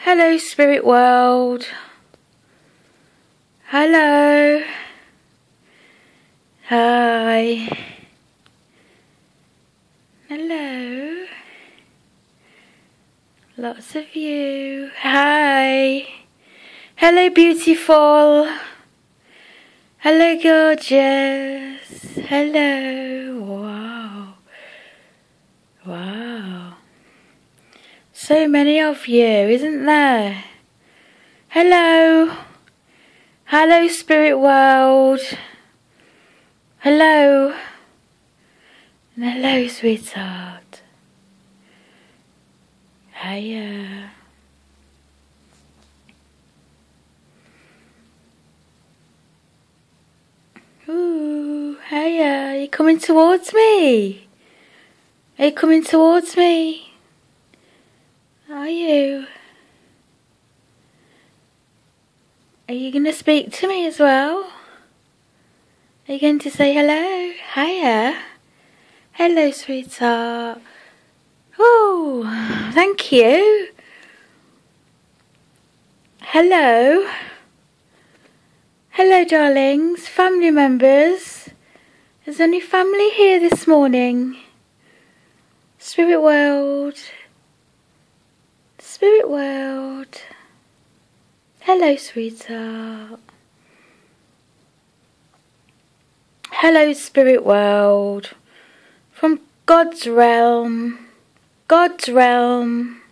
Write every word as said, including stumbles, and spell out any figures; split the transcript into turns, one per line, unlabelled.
Hello, spirit world. Hello. Hi. Hello. Lots of you. Hi. Hello, beautiful. Hello, gorgeous. Hello. Wow. Wow. So many of you, isn't there? Hello. Hello, spirit world. Hello. And hello, sweetheart. Hiya. Ooh, hiya. Are you coming towards me? Are you coming towards me? Are you? Are you going to speak to me as well? Are you going to say hello? Hiya. Hello, sweetheart. Oh, thank you. Hello. Hello, darlings, family members. Is any family here this morning? Spirit world. Spirit world. Hello, sweetheart. Hello, spirit world. From God's realm. God's realm.